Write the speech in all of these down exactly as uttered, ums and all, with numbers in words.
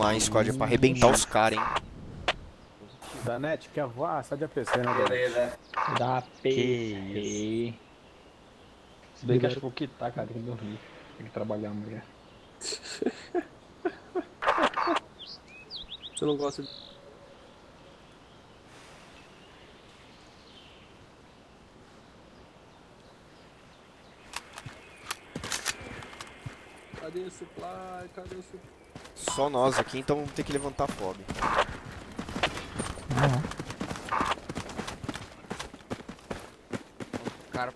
lá, hein, squad, é pra arrebentar os caras, hein. Da net, quer voar? Sai de A P C, né, Beleza. Da P C. Se bem que acho que vou quitar, cara, tem que dormir. Tem que trabalhar amanhã. Você não gosta de... Cadê o supply? Cadê o supply? Só nós aqui, então vamos ter que levantar fob. Uhum. Cara,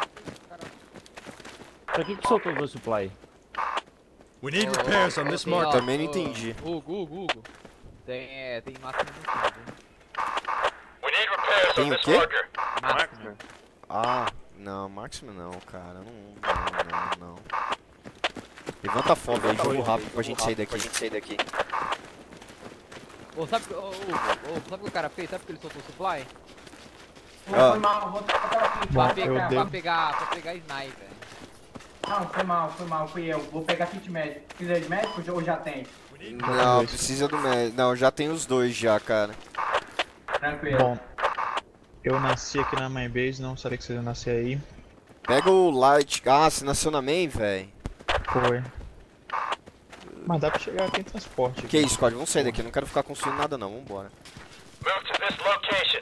Pra que que soltou o supply? We need repairs on this mark. Também não entendi. Hugo, Hugo, Hugo. Tem, é, tem máximo no fundo. We need repairs Tem on o this quê? marker. Máximo. Ah, não, máximo não, cara. Não, não, não, não. Levanta a fob aí, jogo rápido pra gente sair daqui. Pra gente sair daqui. Ô, sabe o que, ô, Hugo, ô, sabe o que o cara fez? Sabe por que ele soltou o supply? Pô, Ah. foi mal, vou trocar aqui. Pra eu pegar, devo- pra pegar, pra pegar sniper. Não, foi mal, foi mal, fui eu. Vou pegar kit médico. Precisa de médico ou já tem? Não, precisa do médico. Não, já tem os dois já, cara. Tranquilo. Bom, eu nasci aqui na main base, não sabia que você ia nascer aí. Pega o light. Ah, você nasceu na main, velho? Foi. Mas dá pra chegar aqui em transporte. Que isso, squad, vamos sair daqui. Eu não quero ficar construindo nada não, vambora. Move to this location.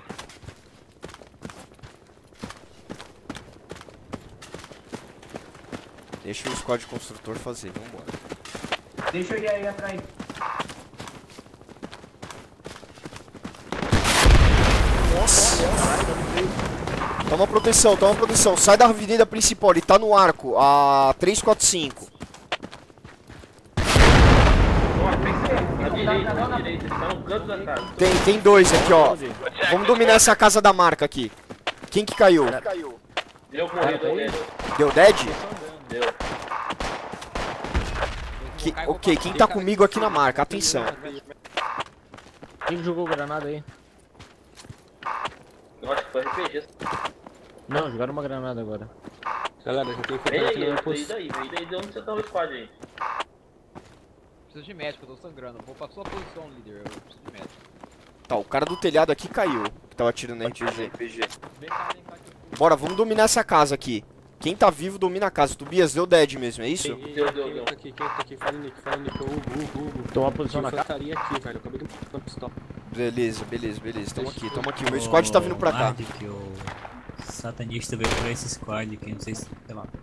Deixa o squad construtor fazer, vambora. Deixa eu ir aí atrás. Nossa! Toma proteção, toma proteção. Sai da avenida principal, ele tá no arco, a trezentos e quarenta e cinco. Na direita, na direita, ele tá no canto da casa. Tem, tem dois aqui, ó. Vamos dominar essa casa da marca aqui. Quem que caiu? Deu corrido aí. Deu dead? Deu. Que- ok, quem tá comigo aqui na marca? Atenção. Quem jogou granada aí? Eu acho que foi R P G. Não, jogaram uma granada agora. Galera, já tem que Vem ficar aqui aí, na minha vem posição. daí, vem daí de onde você tá o squad aí. Preciso de médico, eu tô sangrando. Vou pra sua posição, líder. Eu preciso de médico. Tá, o cara do telhado aqui caiu. Que tava atirando na R P G. Vem cá, vem cá. que eu- Bora, vamos dominar essa casa aqui. Quem tá vivo domina a casa. Tobias deu dead mesmo, é isso? Quem Deu, deu, quem deu. tá aqui, quem tá aqui? Fala Nick, fala Nick, Hugo, Hugo, Hugo. Toma posição Tinha na casa. infantaria aqui, velho, eu acabei de uma pistola. Beleza, beleza, beleza. Tamo aqui, tamo aqui. O meu squad tá vindo pra cá. Que o satanista veio pra esse squad que não sei se, sei lá.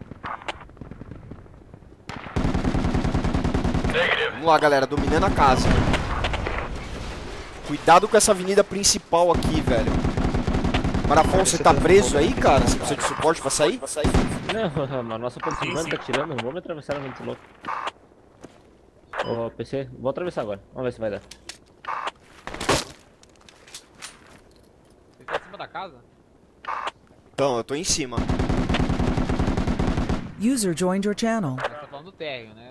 Vamos lá, galera, dominando a casa. Cuidado com essa avenida principal aqui, velho. Marafon, você tá preso aí, cara? Você precisa de suporte pra sair? Não, a nossa posição Sim, tá sim. tirando, não vou me atravessar na muito louco. Ô, P C, vou atravessar agora, vamos ver se vai dar. Você tá em cima da casa? Então, eu tô em cima. User joined your channel. Você tá falando do térreo, né?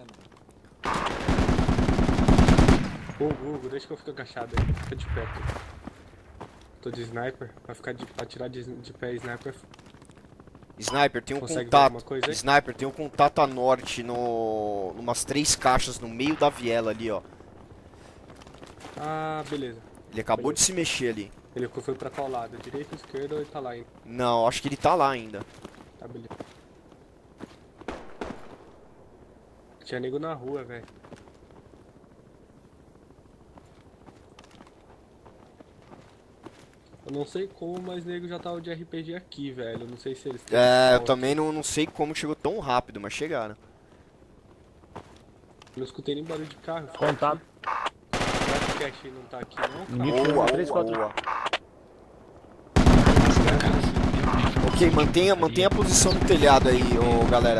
Hugo, Hugo, deixa que eu fique agachado aí, fica de perto. Tô de sniper, pra ficar de, pra tirar de, de pé sniper. Sniper, tem um Consegue ver contato. alguma coisa aí? Sniper, tem um contato a norte no. Numas três caixas no meio da viela ali, ó. Ah, beleza. Ele acabou de se mexer ali. Ele foi pra qual lado? Direita ou esquerda ou ele tá lá ainda? Não, acho que ele tá lá ainda. Tá, beleza. Tinha nego na rua, velho. Eu não sei como, mas nego já tava de R P G aqui, velho. Eu não sei se eles... têm É, eu pistol também não, não sei como chegou tão rápido, mas chegaram. aqui. Não escutei nem barulho de carro. Contato. Será que o Cash não tá aqui não, cara? Nick, Boa, três, boa, quatro. boa. Ok, mantenha, mantenha a posição no telhado aí, ô galera.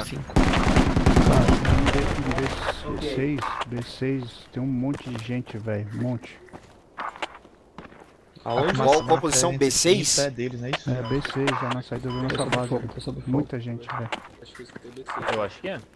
B seis, B seis, tem um monte de gente, velho, um monte. Aonde? Qual, qual posição? B seis? É deles, não é isso? É, B seis, já na saída da nossa base. velho. Muita gente, velho. Acho que eu escutei B seis. Eu acho que é.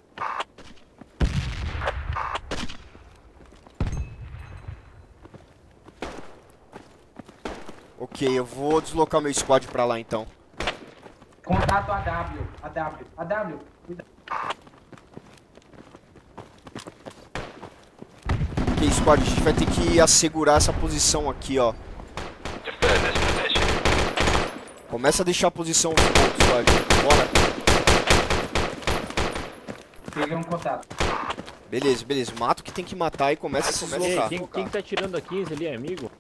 Ok, eu vou deslocar meu squad pra lá então. Contato A W. A W. A W. Cuidado. Ok, squad, a gente vai ter que assegurar essa posição aqui, ó. Começa a deixar a posição squad. Bora. Peguei um contato. Beleza, beleza. Mata o que tem que matar e começa a se deslocar. Quem, quem que tá tirando a quinze ali, é amigo?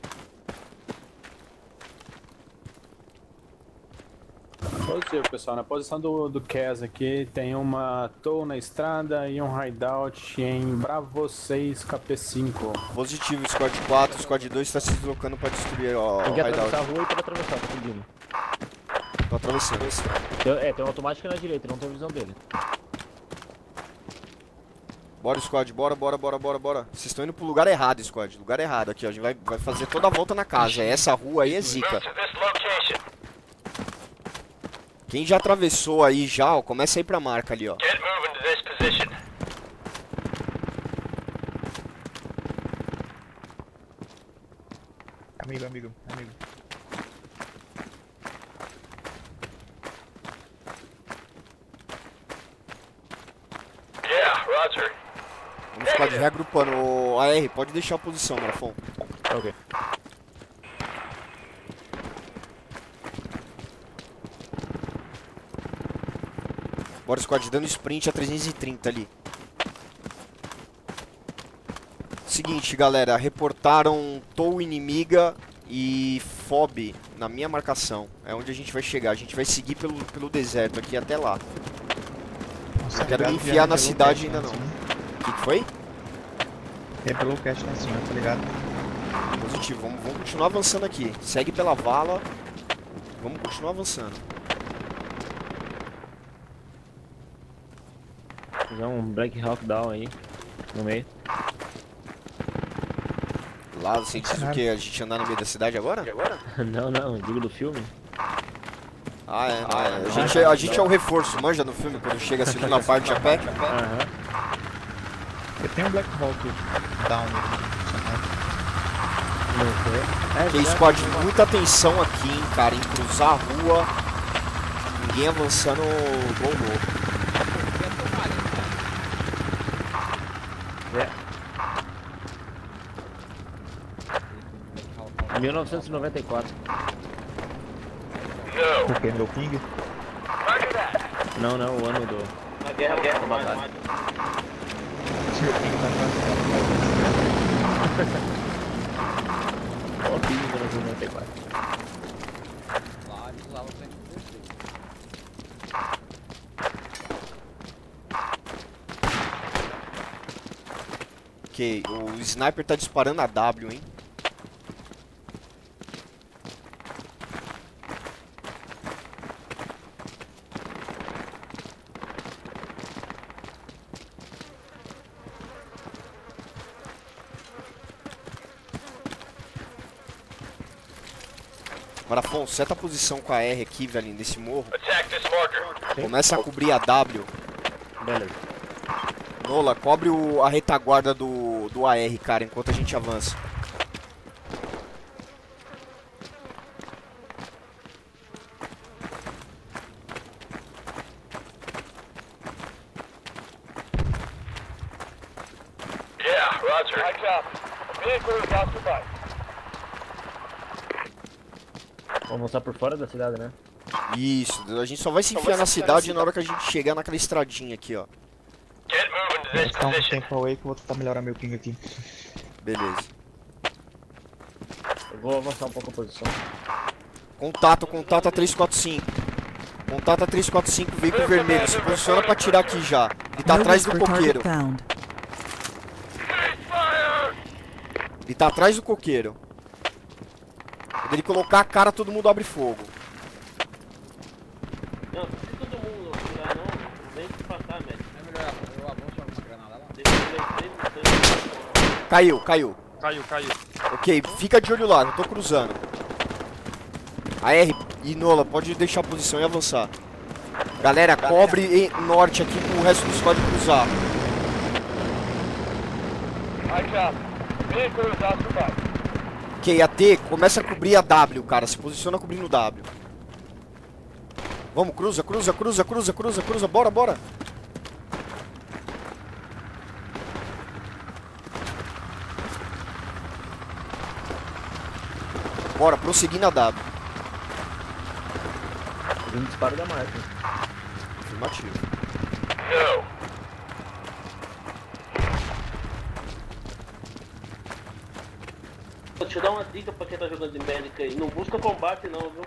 Positivo, pessoal. Na posição do, do Kes aqui tem uma tow na estrada e um hideout em Bravo seis K P cinco. Positivo, squad quatro, squad dois está se deslocando para destruir ó, Tem que o hideout. atravessar a rua e pode atravessar, tá subindo. Tô atravessando. Tem, é, tem um automático na direita, não tem visão dele. Bora, squad, bora, bora, bora, bora, bora. Vocês estão indo pro lugar errado, squad. Lugar errado aqui, ó. A gente vai, vai fazer toda a volta na casa. Essa rua aí é zica. Quem já atravessou aí já, ó, começa a ir pra marca ali, ó. Amigo, amigo, amigo. Yeah, Roger. Vamos squad reagrupando. O A R, pode deixar a posição, Marafon. Ok. Bora, squad, dando sprint a trezentos e trinta ali. Seguinte, galera, reportaram tow inimiga e F O B na minha marcação. É onde a gente vai chegar. A gente vai seguir pelo, pelo deserto aqui até lá. Não quero me enfiar na cidade ainda não. O que, que foi? É pelo cast lá em cima, tá ligado? Positivo, vamos, vamos continuar avançando aqui. Segue pela vala. Vamos continuar avançando. Fazer um Black Hawk Down aí, no meio. Lá, você diz o que? A gente andar no meio da cidade agora? Não, não, digo do filme. Ah, é, não, é. A gente, a gente é o reforço, manja no filme, quando chega a segunda parte a pé. Aham. Eu tenho um Black Hawk Down. Ok, squad, muita atenção aqui, hein, cara, em cruzar a rua. Ninguém avançando igual louco. mil novecentos e noventa e quatro. Por que? Meu ping? Não, não, o ano do... Na guerra, na guerra, mais, mais. Meu ping tá Ó, o ping de mil novecentos e noventa e quatro. Lá eles usavam cento e dezesseis. Ok, o sniper tá disparando a W, hein. Marafon, seta a posição com a R aqui, velho, nesse morro. Começa a cobrir a W. Beleza. Nola, cobre o, a retaguarda do, do A R, cara, enquanto a gente avança. Yeah, Roger. High top. Vehicle is occupied. Vamos mostrar por fora da cidade, né? Isso, a gente só vai se enfiar na cidade na hora que a gente chegar naquela estradinha aqui, ó. Get moving to this Dá um position. tempo away que eu vou tentar melhorar meu ping aqui. Beleza. Eu vou avançar um pouco a posição. Contato, contato a trezentos e quarenta e cinco. Contato a trezentos e quarenta e cinco, veículo vermelho. Se posiciona pra tirar aqui já. Ele tá atrás do coqueiro. Ele tá atrás do coqueiro. Quando ele colocar a cara, todo mundo abre fogo. Não, se todo mundo tirar não, nem se passar, velho. É melhor eu avanço uma granada lá. Deixa eu ler três, três. Caiu, caiu. Caiu, caiu. Ok, fica de olho lá, não tô cruzando. A R e Nola, pode deixar a posição e avançar. Galera, cobre e norte aqui pro resto do squad cruzar. High top. Vehicle is occupied. Ok, a T começa a cobrir a W, cara. Se posiciona cobrindo o W. Vamos, cruza, cruza, cruza, cruza, cruza, cruza. Bora, bora. Bora, prosseguir na W. Um disparo da marca. Afirmativo. No. Vou te dar uma dica pra quem tá jogando de médica aí. Não busca combate não, viu?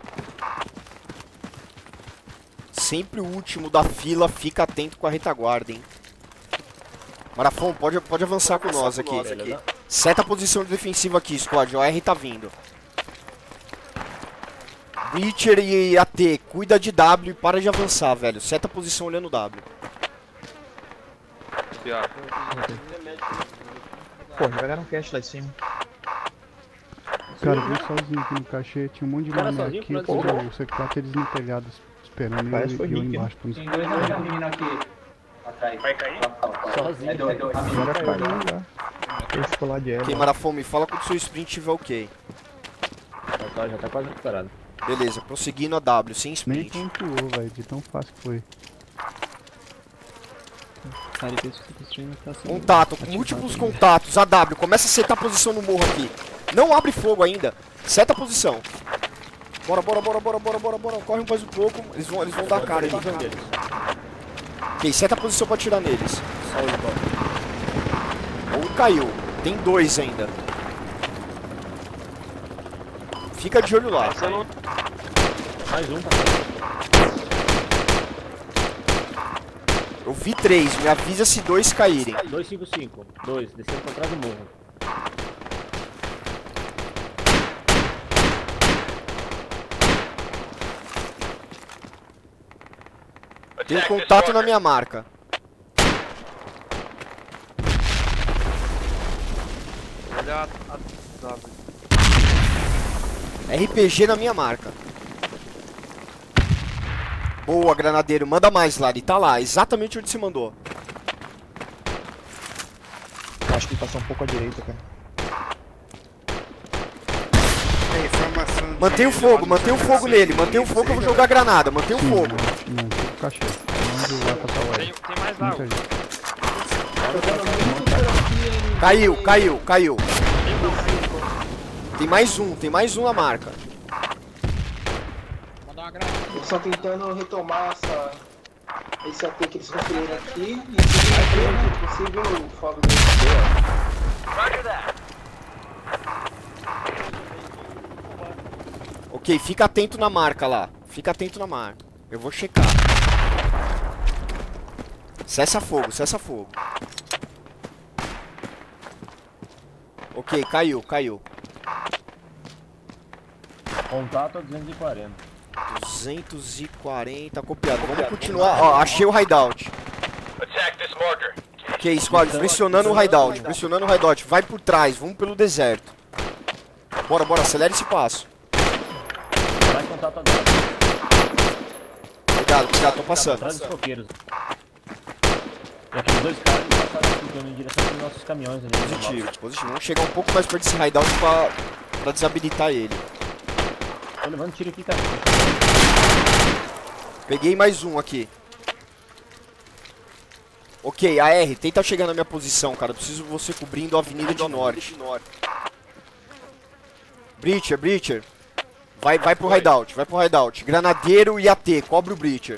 Sempre o último da fila, fica atento com a retaguarda, hein. Marafon, pode, pode avançar com nós aqui. Seta a posição de defensiva aqui, squad. O R tá vindo. Breacher e A T, cuida de W e para de avançar, velho. Seta a posição olhando W. Pô, jogaram um cash lá em cima. Cara, eu vim sozinho aqui no cachê, tinha um monte de Cara, mané sozinho, aqui, pô. o C quatro eles me pegaram esperando e eu, Parece que foi e eu Nick, embaixo. Por isso. Tem dois amigos vindo aqui. Atrás. Vai cair? Sozinho. É dois, dois. Agora caiu já. Ele ficou lá de ela. Ok, Marafon, me fala quando o seu sprint estiver ok. Já tá, já tá quase recuperado. Beleza, prosseguindo a W, sem Nem sprint. pontuou, velho, de tão fácil que foi. Cara, ele pensa que tá construindo tá sendo Contato, ativado múltiplos ainda. contatos, A W, começa a setar a posição no morro aqui. Não abre fogo ainda, seta a posição. Bora, bora, bora, bora, bora, bora, bora, corre mais um pouco, eles vão, eles vão dar a cara ali. Ok, seta a posição pra atirar neles. Um caiu, tem dois ainda. Fica de olho lá. Mais um, tá? Eu vi três, me avisa se dois caírem. dois cinco cinco. dois, descendo pra trás do morro. Tem um contato na minha marca. Olha a W. R P G na minha marca. Boa, granadeiro. Manda mais, Lari. Tá lá, exatamente onde você mandou. Eu acho que ele passou um pouco à direita, cara. Mantém o fogo, mantém o fogo nele. Mantém o fogo, eu vou jogar granada. Mantém o fogo. Não, fica o cachê. Onde vai passar o Tem, R? tem mais Muita água. gente. Caiu, caiu, caiu. Tem mais um, tem mais um na marca. Mandar uma granada. Eles estão tentando retomar essa, esse A T que eles construíram aqui e se possível o fogo deles. Roger that. Ok, fica atento na marca lá. Fica atento na marca. Eu vou checar. Cessa fogo, cessa fogo. Ok, caiu, caiu. Contato a duzentos e quarenta. duzentos e quarenta, copiado. Vamos continuar. Ó, achei o hideout. Attack this marker. Ok, squad, pressionando o hideout, pressionando o hideout. Vai por trás, vamos pelo deserto. Bora, bora, acelera esse passo. Mais contato a duzentos. Obrigado, obrigado, tô passando. Atrás dos coqueiros. E aqueles dois caras passaram aqui, em direção aos nossos caminhões ali. Positivo, positivo. Vamos chegar um pouco mais perto desse hideout pra, pra desabilitar ele. Tô levando tiro aqui, cara. Peguei mais um aqui. Ok, A R, tenta chegar na minha posição, cara. Eu preciso você cobrindo a Avenida de Norte. Breacher, Breacher. Vai, vai pro hideout, vai pro hideout. Granadeiro e A T, cobre o Breacher.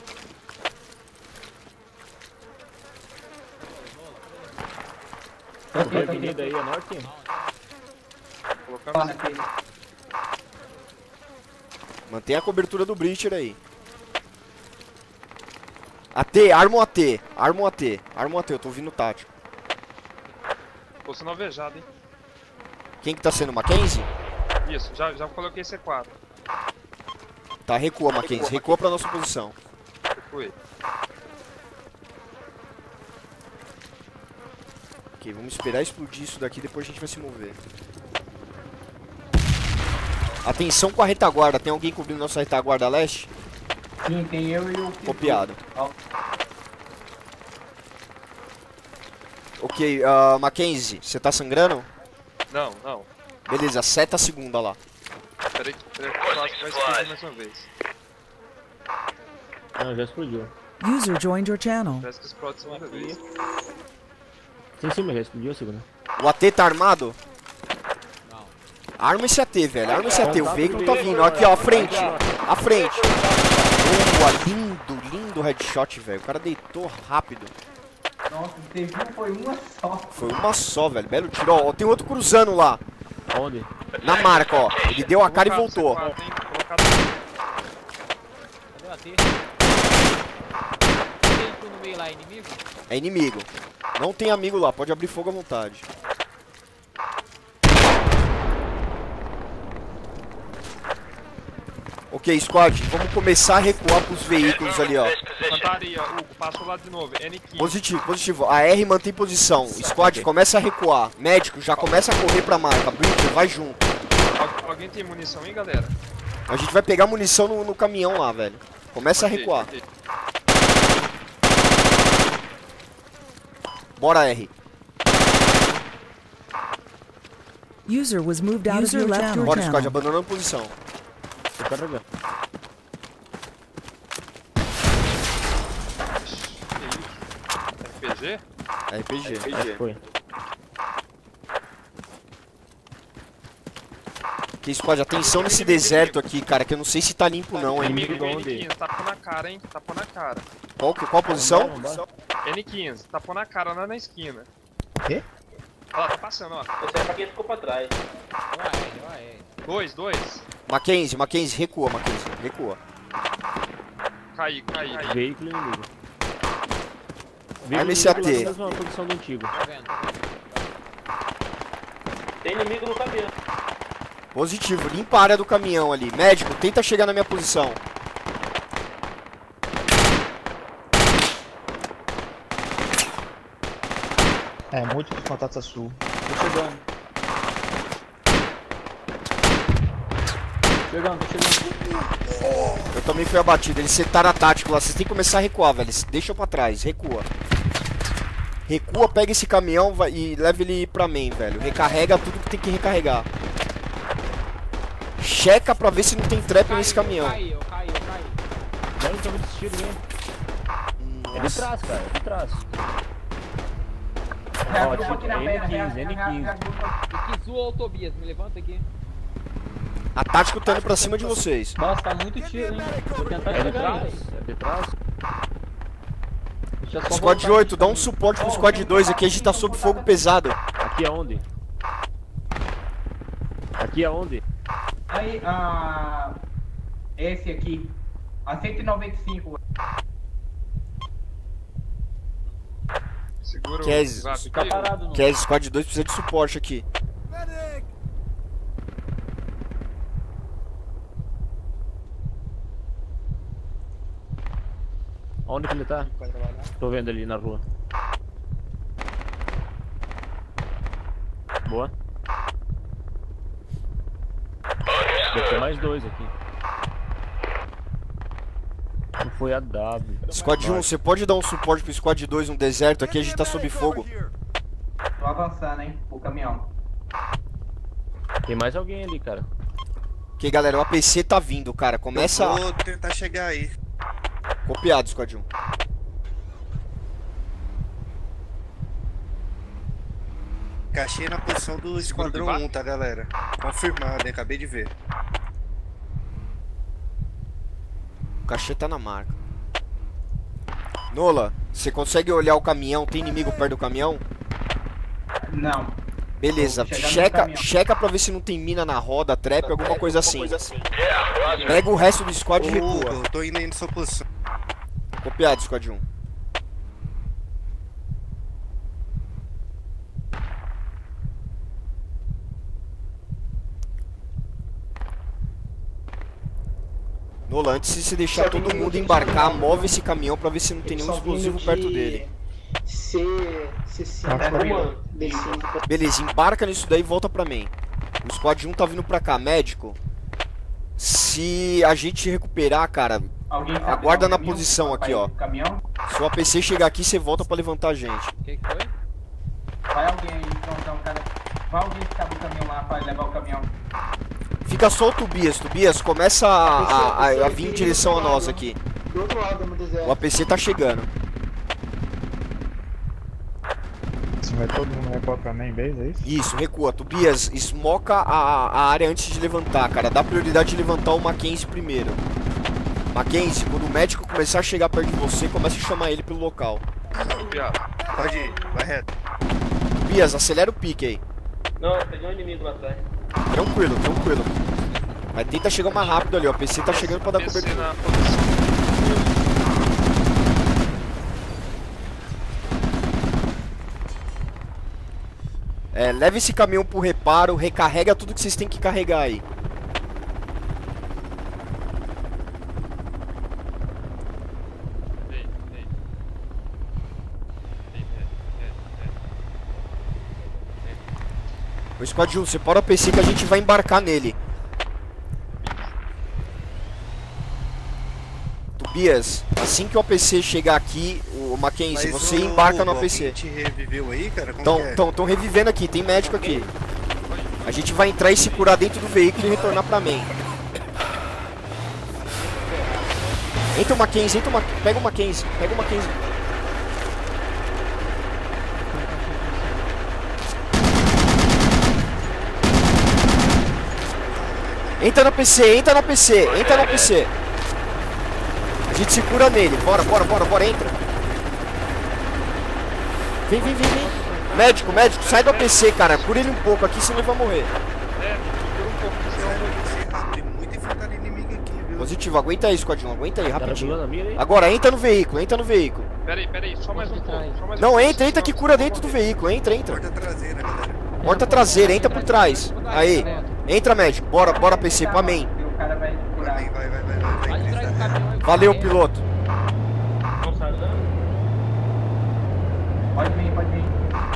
Qual a avenida aí, a norte? Colocamos Aqui. Mantém a cobertura do Breacher aí. A T, arma o A T. Arma o A T. Arma o A T, eu tô ouvindo o tático. Tô sendo alvejado, hein? Quem que tá sendo? Mackenzie? Isso, já, já coloquei C quatro. Tá, recua, Mackenzie. Recua pra nossa posição. Fui. Ok, vamos esperar explodir isso daqui, depois a gente vai se mover. Atenção com a retaguarda. Tem alguém cobrindo nossa retaguarda leste? Sim, tem eu e o... Copiado. Ó. Ok, uh, Mackenzie, você tá sangrando? Não, não. Beleza, seta a segunda lá. Peraí, peraí, eu acho que vai explodir mais uma vez. Não, já explodiu. User joined your channel. Parece que explode a segunda vez. Tem em cima, já explodiu a segunda. O A T tá armado? Não. Arma esse A T, velho. Arma esse A T. O veículo tá vindo. Aqui, ó. À frente. À frente. Boa. Lindo, lindo headshot, velho. O cara deitou rápido. Nossa, teve um, foi uma só. Foi uma só, velho. Belo tiro. Ó, tem outro cruzando lá. Onde? Na marca, ó. Ele deu a cara e voltou. Cadê o A T? Quem tá no meio lá, inimigo? É inimigo. Não tem amigo lá. Pode abrir fogo à vontade. Ok, squad. Vamos começar a recuar pros veículos ali, ó. Infantaria, Hugo, passa o lado de novo. N quinze. Positivo, positivo. A R mantém posição. Squad, começa a recuar. Médico, já começa a correr pra marca. Bridger, vai junto. Al alguém tem munição aí, galera? A gente vai pegar munição no, no caminhão lá, velho. Começa a recuar. Bora, R. User was moved out of your channel. Bora, squad, abandonando a posição. Tô carregando. R P G? R P G. R P G. Foi. Que squad, atenção nesse deserto aqui, cara, que eu não sei se tá limpo não, hein. Inimigo do N quinze, tapou na cara, hein? Tapou na cara. Qual, qual posição? N quinze, tapou na cara lá na esquina. Quê? Olha lá, tá passando, ó. Eu sei pra quem ficou pra trás. Dois, dois. Mackenzie, Mackenzie, recua, Mackenzie, recua. Caí, caí. caí. Veículo inimigo. Arma esse A T. Mesma posição do antigo. Tem inimigo no caminhão. Positivo, limpa a área do caminhão ali. Médico, tenta chegar na minha posição. É, muito de contato sul. Tô chegando. Chegando, tô chegando. Eu também fui abatido. Eles setaram a tática lá. Vocês têm que começar a recuar, velho. Deixa pra trás, recua. Recua, pega esse caminhão vai, e leva ele pra main, velho. Recarrega tudo que tem que recarregar. Checa pra ver se não tem trap Caiu, nesse caminhão. Caiu, caiu, caiu. Não, eu tava desistindo mesmo. É de trás, cara, é de trás. Ó, tipo, N quinze, N quinze. Aqui, zoou o Tobias, me levanta aqui. A tática tá indo pra cima de vocês. Nossa, tá muito tiro, hein? Vou tentar É de chegar trás, aí. é de trás. Deixa eu só Squad voltar. oito, dá um suporte pro Squad dois aqui. A gente tá sob fogo pesado. Aqui aonde? Aqui aonde? Aí, ah, esse aqui, a cento e noventa e cinco. Segura Quer, o zap Fica aqui. parado, não. quer Squad dois precisa de suporte aqui. Onde que ele tá? Tô vendo ali na rua. Boa. Deve ter mais dois aqui. Não foi a W. Squad um, você pode dar um suporte pro Squad dois no deserto aqui? A gente tá sob fogo. Tô avançando, hein, o caminhão. Tem mais alguém ali, cara. Ok, galera, o A P C tá vindo, cara. Começa a... Vou tentar chegar aí. Copiado, Squad um. Cachei na posição do Esquadrão um, tá, galera? Confirmado, hein? Acabei de ver. O cachê tá na marca. Nola, você consegue olhar o caminhão? Tem inimigo perto do caminhão? Não. Beleza, Vou chegar no checa, caminhão. checa pra ver se não tem mina na roda, trap, alguma coisa assim. Pega o resto do squad e Ô, recua. eu tô indo aí na sua posição. Copiado, Squad um. Nola, antes de você deixar todo mundo embarcar, move esse caminhão pra ver se não tem nenhum explosivo perto dele. C cinco, B cinco. Beleza, embarca nisso daí e volta pra main. O Squad um tá vindo pra cá, médico. Se a gente recuperar, cara, Alguém sabe aguarda dar um na caminhão? posição aqui, Vai ó. o Caminhão? Se o A P C chegar aqui, você volta pra levantar a gente. O que que foi? Vai alguém aí, então, cara. Vai alguém que sabe o caminhão lá pra levar o caminhão. Fica só o Tobias, Tobias, começa a, a, a, a vir em direção a nós aqui. Do outro lado, no deserto. O A P C tá chegando. Vai todo mundo recuar pra main base, é isso? Isso, recua. Tobias, esmoca a, a área antes de levantar, cara. Dá prioridade de levantar o Mackenzie primeiro. Mackenzie, quando o médico começar a chegar perto de você, começa a chamar ele pelo local. Pode ir, vai reto. Tobias, acelera o pique aí. Não, peguei um inimigo lá atrás. Tranquilo, tranquilo. Mas tenta chegar mais rápido ali, ó. O P C tá chegando pra dar cobertura. É, leve esse caminhão pro reparo, recarrega tudo que vocês têm que carregar aí. O Squad um, separa o P C que a gente vai embarcar nele. Tobias, assim que o A P C chegar aqui, o Mackenzie, Mas você o- embarca no o A P C. te reviveu aí, cara? Como Então, que é? então, tão revivendo aqui, tem médico aqui. A gente vai entrar e se curar dentro do veículo e retornar pra main. Entra o Mackenzie, entra o Mackenzie, pega o Mackenzie, pega o Mackenzie. Entra no P C, entra no P C, entra no P C. A gente se cura nele, bora, bora, bora, bora, entra. Vem, vem, vem, vem. Médico, médico, sai do A P C, cara. Cura ele um pouco aqui, senão ele vai morrer. Positivo, aguenta aí, Squad um, aguenta aí, rapidinho. Agora, entra no veículo, entra no veículo. Pera aí, pera aí, só mais um pouco. Só mais um Não, pouco. entra, entra que cura dentro do veículo, entra, entra. Porta traseira, galera. Porta traseira, entra por trás. Aí, entra, médico, bora, bora, P C, pra main. O cara vai curar. Vai, vai, vai, vai, vai, vai. Valeu, piloto. Não sai dando? Pode vir, pode vir.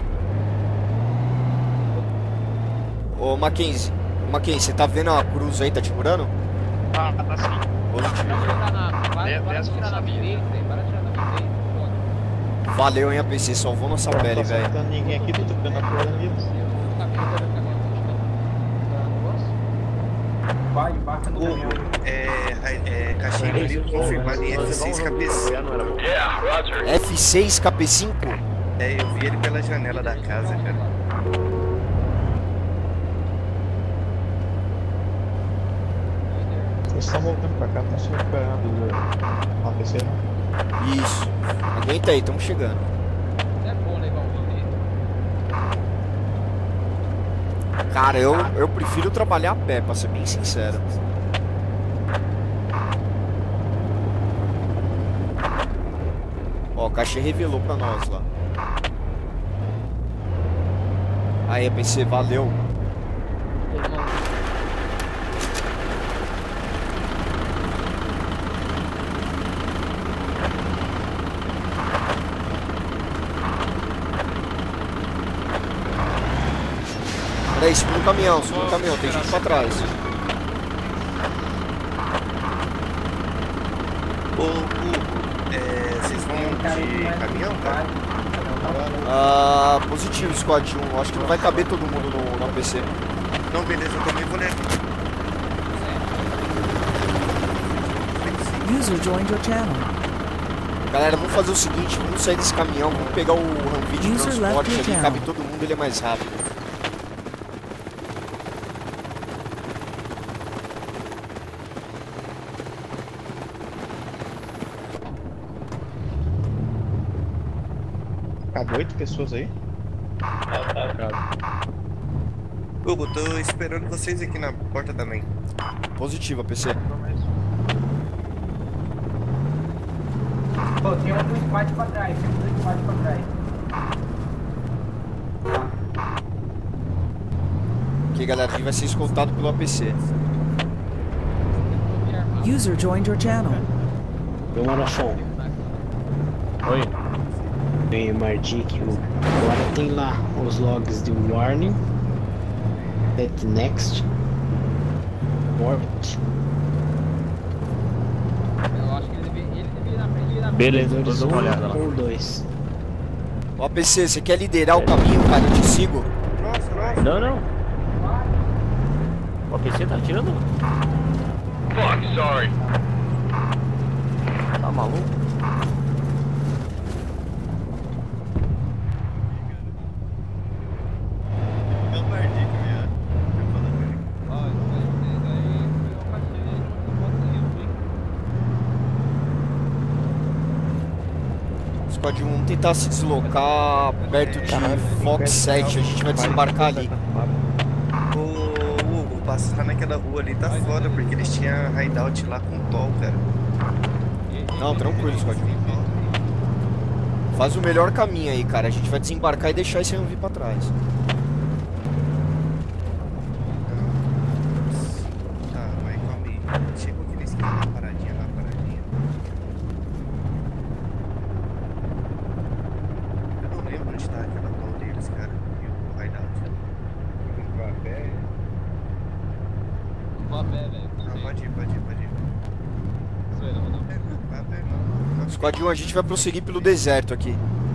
Ô, Mackenzie, Mackenzie, você tá vendo a cruz aí, tá te curando? Ah, tá sim. Positivo. Para para de tirar na minha dele, para de tirar na minha dele. Valeu, hein, A P C, salvou nossa pele, velho. Não ninguém aqui, tô tocando a porra ali. Vai, embarca no caminhão. É, é, caixinha ali confirmado em F seis K P cinco. Yeah, Roger. F seis K P cinco? É, eu vi ele pela janela da casa, cara. Eles estão voltando pra cá, estão se recuperando do A P C, não? Isso. Aguenta aí, estamos chegando. É bom levar um vídeo. Cara, eu, eu prefiro trabalhar a pé, pra ser bem sincero. Ó, o cachê revelou pra nós lá. Aí, A P C, valeu. Peraí, segura o caminhão, segura o caminhão, tem gente pra trás. Ô, Hugo, é, vocês vão de caminhão, cara? Ah, positivo, Squad um. Acho que não vai caber todo mundo no, no A P C. Não, beleza, eu também vou levar. User joined your channel. Galera, vamos fazer o seguinte, vamos sair desse caminhão, vamos pegar o Humvee de User transporte left your ali, channel. cabe todo mundo, ele é mais rápido. Cabe oito pessoas aí? Hugo, tô esperando vocês aqui na porta também. Positivo, A P C. Pô, tem um do squad pra trás, tem um do squad pra trás. Aqui, galera, a gente vai ser escoltado pelo A P C. User joined your channel. Meu Marafon. Oi. Bem, Mardi, que o- agora tem lá os logs de warning, set next, port. Eu acho que ele devia, ele devia ir na frente, ele ir na frente. Beleza, Todos um uma olhada lá. por dois. Ó, A P C, você quer liderar o caminho, cara? Eu te sigo. Nossa, nossa. Não, não. O A P C tá atirando? Fuck, sorry. Tá maluco? Squad um, vamos tentar se deslocar perto de Fox sete, a gente vai desembarcar ali. O Hugo, passar naquela rua ali tá foda, porque eles tinham hideout lá com toll, cara. Não, tranquilo, Squad um. Faz o melhor caminho aí, cara. A gente vai desembarcar e deixar esse Humvee pra trás. Tá, vai, calma aí. Chegou aqui na esquina, lá, paradinha lá, paradinha. Eu não lembro onde tá aquela toll deles, cara. E o hideout. Vou a pé. Vou a pé, velho. Não, pode ir, pode ir, pode ir. Zoeira, não. Vai a pé, não. Squad um, a gente vai prosseguir pelo deserto aqui.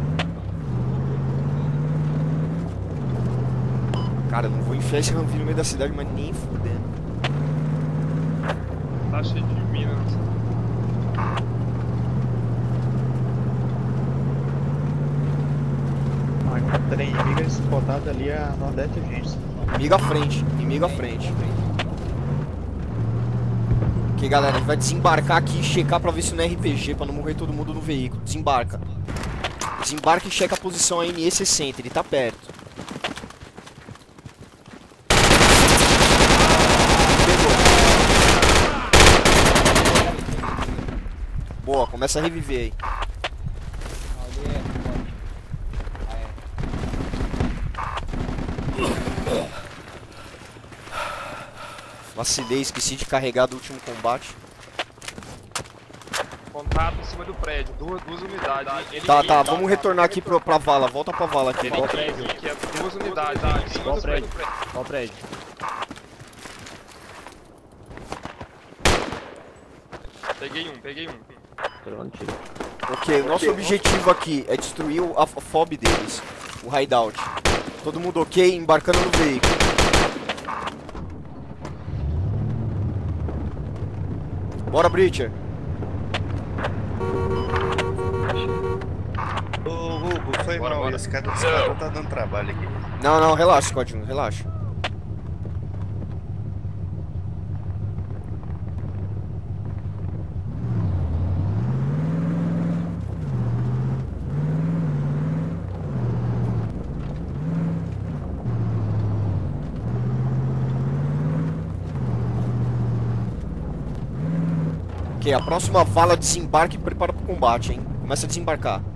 Cara, eu não vou enfiar esse Humvee no meio da cidade, mas nem fudendo. Tá cheio de minas. Ah, encontrei inimiga spotada ali a nordeste de gente. Inimigo à frente, inimigo à frente. Ok, galera, a gente vai desembarcar aqui e checar pra ver se não é R P G, pra não morrer todo mundo no veículo. Desembarca. Desembarca e checa a posição A N E sessenta, ele tá perto. Boa, começa a reviver aí. Vacilei, esqueci de carregar do último combate. Contato em cima do prédio, duas, duas unidades. Ele Tá, tá, tá, vamos tá, retornar aqui pra, pra vala, volta pra vala aqui. Ele Volta. prédio, que é duas unidades em cima Qual do prédio? prédio. Qual prédio? Peguei um, peguei um. Pronto. Ok, o nosso objetivo aqui é destruir o, a, a fob deles, o hideout. Todo mundo ok, embarcando no veículo. Bora, Breacher. Ô, Hugo, foi Bora, mal, bora. esse cara do esquadrão tá dando trabalho aqui. Não, não, relaxa, Squad um, relaxa. Ok, a próxima vala desembarque e prepara pro combate, hein? Começa a desembarcar.